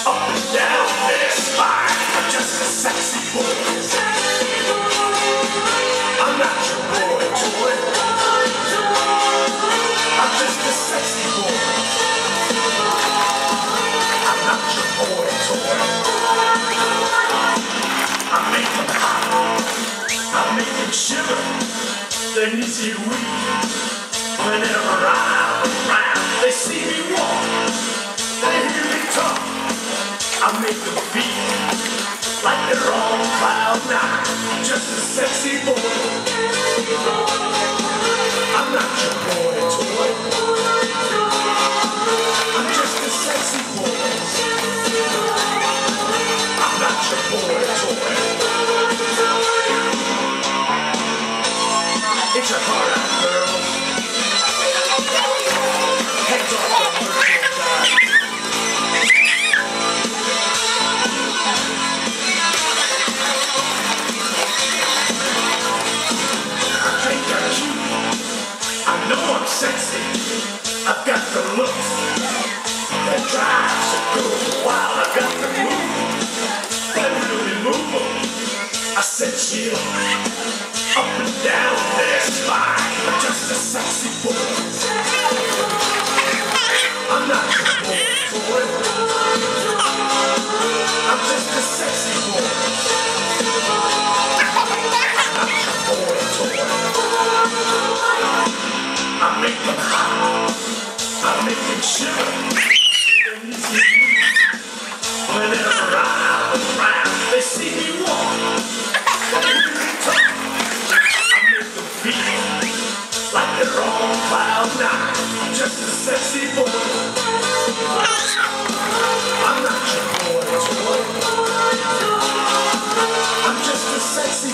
Up and down their spine. I'm just a sexy boy. I'm not your boy toy. I'm just a sexy boy. I'm not your boy toy. I make them hot. I make them shiver. Their knees get weak. Whenever I'm around, they see me walk. They hear me talk. I make them feel like they're on cloud nine. Just a sexy boy. I'm not your boy toy. I'm just a sexy boy. I'm not your boy toy. It's a hard out, girl. Hands off the merchandise. I know I'm sexy. I've got the looks that drives a girl wild. I've got the moves that really move them. I said chill up and down their spine. I'm just a sexy boy. I'm not your boy toy. I'm just a sexy boy. I'm not your boy toy. I make them hot. I make them shiver. Whenever I'm around, they see me walk. They hear me talk. I make them feel like they're on cloud nine. I'm just a sexy boy. I'm not your boy toy. I'm just a sexy